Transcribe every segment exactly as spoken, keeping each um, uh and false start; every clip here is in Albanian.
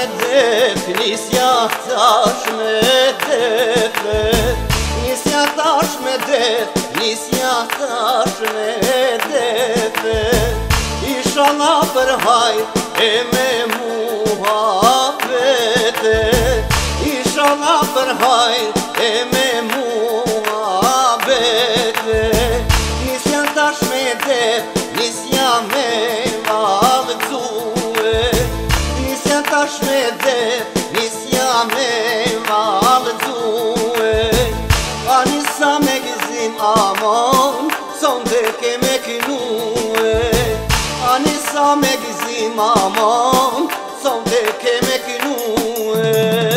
def, nisja tash me def, nisja tash me def, nisja tash me def. Inshallah për hajr e me muhabete, inshallah për hajr e me muhabete. Nisja tash me def, nisja me vallëzue, nisja tash me def, nisja me vallëzue. A nisa me gëzim amon, son dhe ke me kënue. A nisa me gëzim amon, son dhe ke me kënue.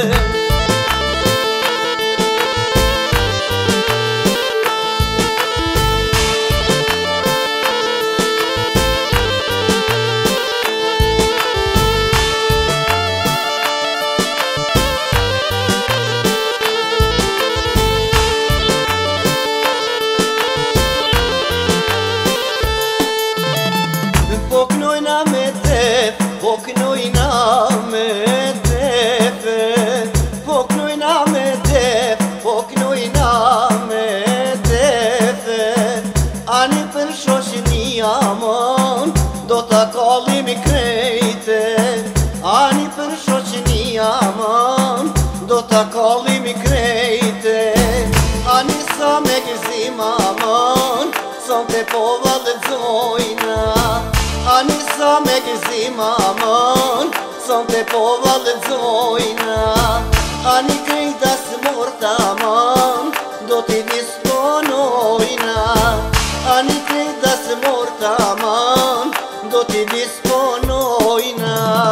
Po knojna me def, po knojna me def, po knojna me def, po knojna me def. Ani për shoqënia mon, do ta kallim krejte. Ani për shoqënia mon, do ta kallim krejte. Ani sa me gëzim amon, son te po vallëzojna. Ani sa me gëzim amon, son te po vallëzojna. Ani krejta së morta amon, do t'i disponojna. Ani krejta së morta amon, do t'i disponojna.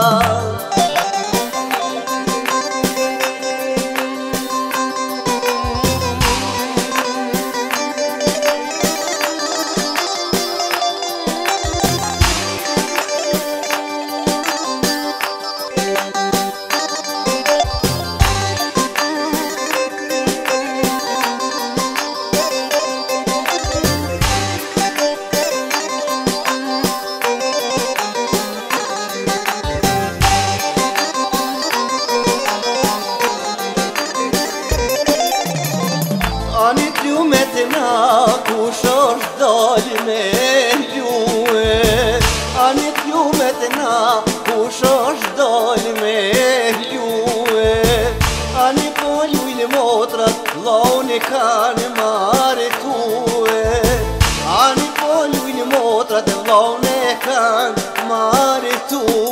Ani t'lumet na kush është dal me ljue. Ani t'lumet na kush është dal me ljue. Ani po ljujnë motrat, vllaun e kanë martue. Ani po ljujnë motrat, vllaun e kanë martue.